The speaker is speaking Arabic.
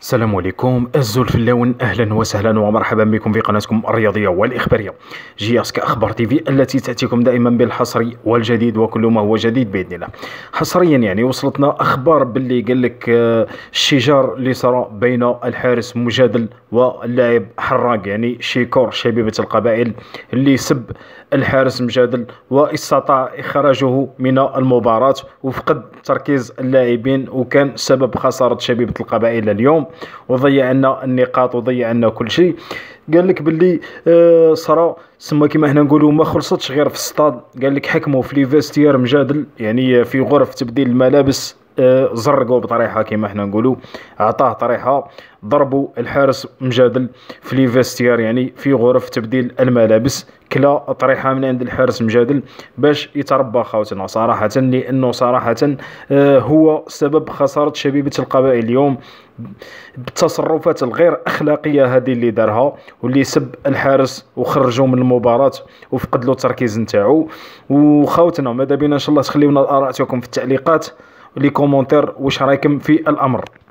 السلام عليكم الزول في اللون، اهلا وسهلا ومرحبا بكم في قناتكم الرياضيه والاخباريه جياسك اخبار تيفي التي تاتيكم دائما بالحصري والجديد وكل ما هو جديد باذن الله. حصريا وصلتنا اخبار باللي قال لك الشجار اللي صار بين الحارس مجادل واللاعب حراق شيكور شبيبه القبائل اللي سب الحارس مجادل واستطاع اخراجه من المباراه وفقد تركيز اللاعبين وكان سبب خساره شبيبه القبائل اليوم وضيع لنا النقاط وضيع لنا كل شيء. قال لك باللي صرا سما كما حنا نقولوا ما خلصتش غير في الستاد. قال لك حكموا في لي فيستير مجادل في غرف تبديل الملابس، زرقوا بطريحه كما حنا نقولوا، عطاه طريحه، ضربوا الحارس مجادل في لي فيستير في غرف تبديل الملابس، كلا طريحه من عند الحارس مجادل باش يتربى خوتنا صراحه، لانه صراحه هو سبب خساره شبيبه القبائل اليوم بالتصرفات الغير اخلاقيه هذه اللي دارها واللي سب الحارس وخرجوا من المباراه وفقد له التركيز نتاعو. وخوتنا ماذا بينا ان شاء الله تخليونا اراءكم في التعليقات ولي كومونتير واش رايكم في الامر.